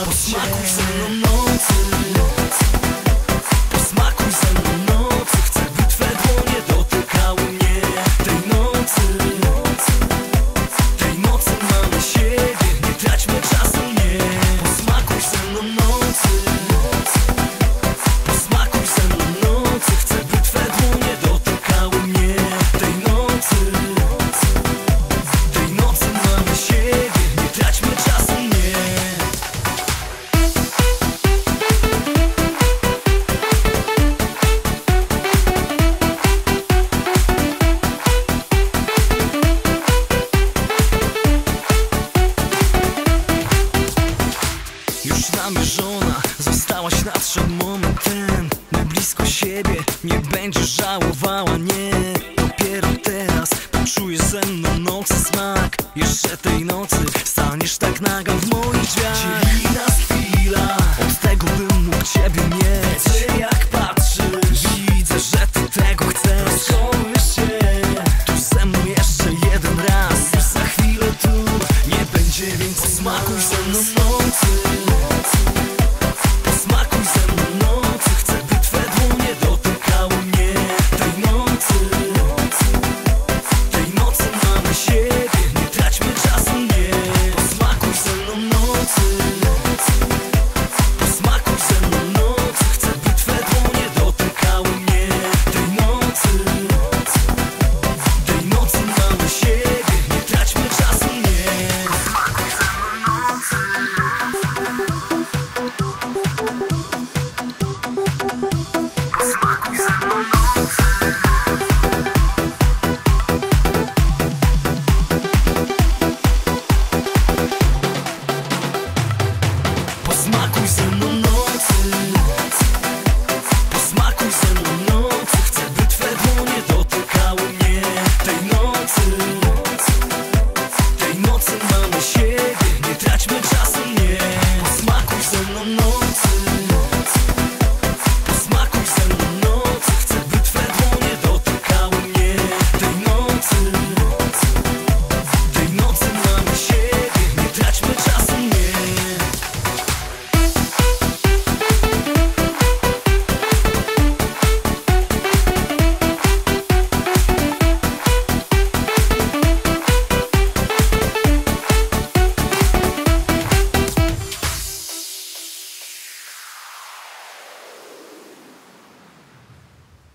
Posmakuj ze mną nocy, posmakuj ze mną nocy. Chcę, by twe dłonie dotykały mnie. Tej nocy mamy siebie, nie traćmy czasu, nie. Posmakuj ze mną nocy, posmakuj ze mną nocy. Chcę, by twe dłonie dotykały mnie. Tej nocy mamy siebie, nie traćmy czasu, nie. Już namierzona, zostałaś, nadszedł moment ten. My blisko siebie, nie będziesz żałowała, nie. Dopiero teraz poczujesz ze mną nocy smak. Jeszcze tej nocy staniesz tak naga w moich drzwiach. Dzieli nas chwila, od tego bym mógł ciebie mieć. Widzę, jak patrzysz, widzę, że ty tego chcesz. Rozkołuj się tu ze mną jeszcze jeden raz. Już za chwilę tu nie będzie więcej. Smakuj ze mną.